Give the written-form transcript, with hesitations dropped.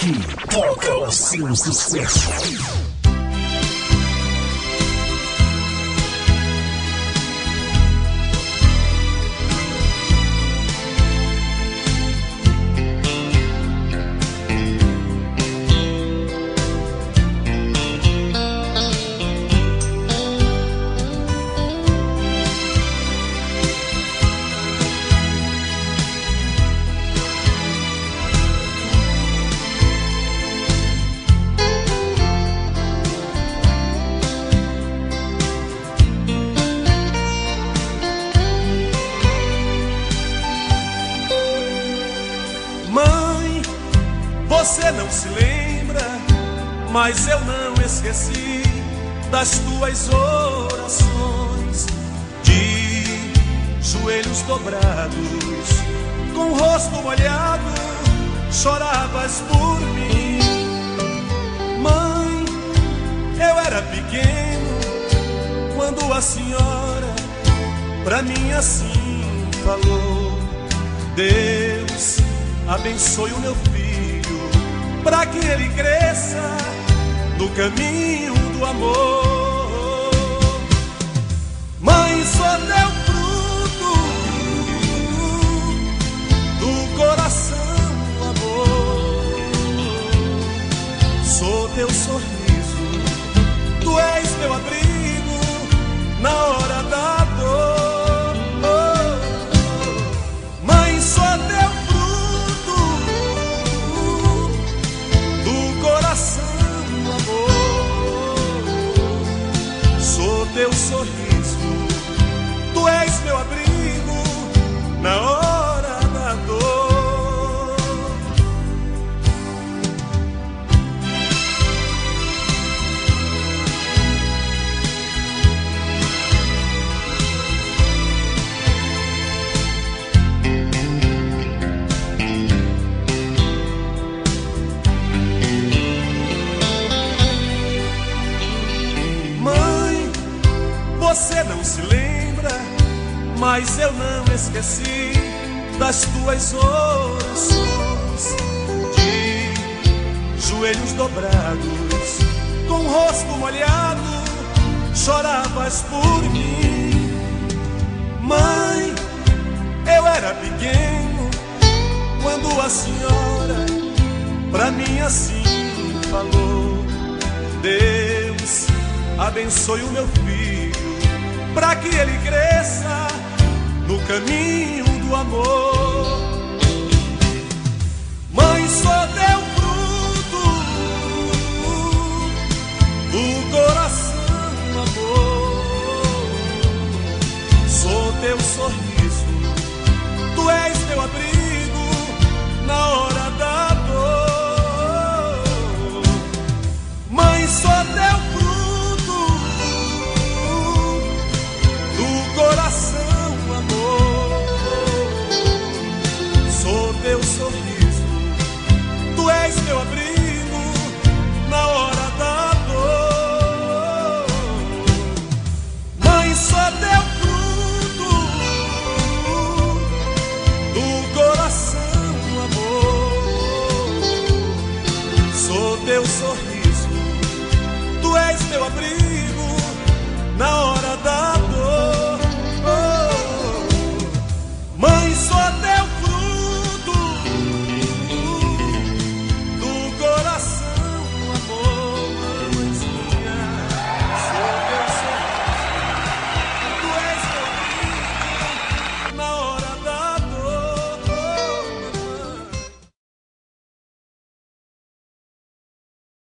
Aqui toca o seu sucesso. Você não se lembra, mas eu não esqueci das tuas orações, de joelhos dobrados, com o rosto molhado, choravas por mim. Mãe, eu era pequeno quando a senhora pra mim assim falou: Deus abençoe o meu filho, para que ele cresça no caminho do amor. Mãe, sou teu fruto do coração, amor. Sou teu sorriso, tu és meu abrigo na hora da dor. Mãe, sou teu teu sorriso, tu és meu abrigo na hora da dor. Você não se lembra, mas eu não esqueci das tuas orações, de joelhos dobrados, com o rosto molhado, choravas por mim. Mãe, eu era pequeno quando a senhora pra mim assim falou: Deus abençoe o meu filho, para que ele cresça no caminho do amor. Mãe, sou teu fruto do coração, amor. Sou teu sorriso, tu és meu abrigo na hora da dor. Mãe, sou teu coração, amor. Sou teu sorriso, tu és meu abrigo na hora da dor. Mãe, sou teu fruto do coração, amor. Sou teu sorriso, tu és meu abrigo na hora